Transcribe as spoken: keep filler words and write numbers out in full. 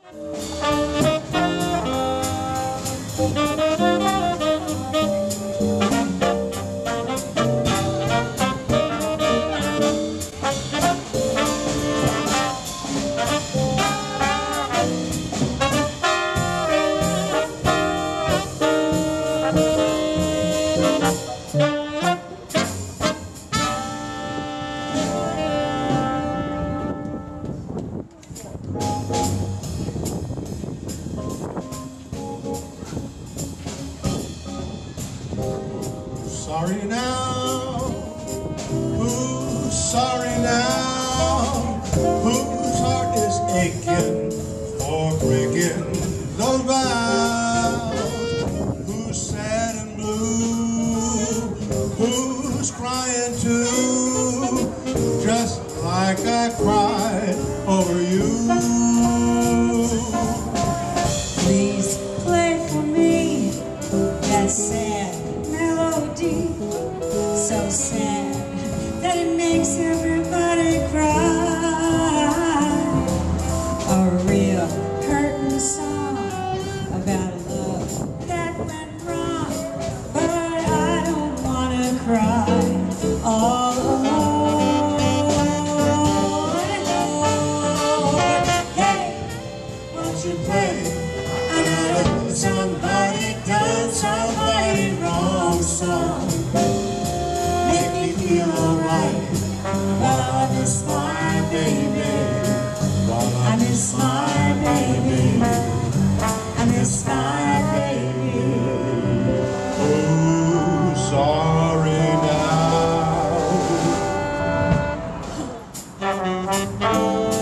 Sorry now, who's sorry now, whose heart is aching for breaking those vows, who's sad and blue, who's crying too, just like I cried over you. Please play for me that sad melody, so sad that it makes everybody cry. A real curtain song about love that went wrong, but I don't wanna cry all alone. Hey, won't you play another somebody done somebody wrong song? Make me feel alright while I miss my baby, while I miss my baby, I miss my baby. Oh, sorry now.